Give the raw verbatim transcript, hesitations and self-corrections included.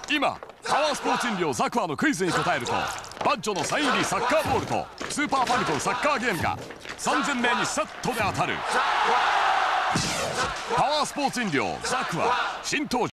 今パワースポーツ飲料ザクワのクイズに答えるとバッジョのサイン入りサッカーボールとスーパーファミコンサッカーゲームがさんぜんめいにセットで当たる。パワースポーツ飲料ザクワ新登場。